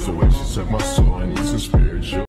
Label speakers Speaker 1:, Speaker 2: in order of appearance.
Speaker 1: the way she took my soul and it's a spiritual.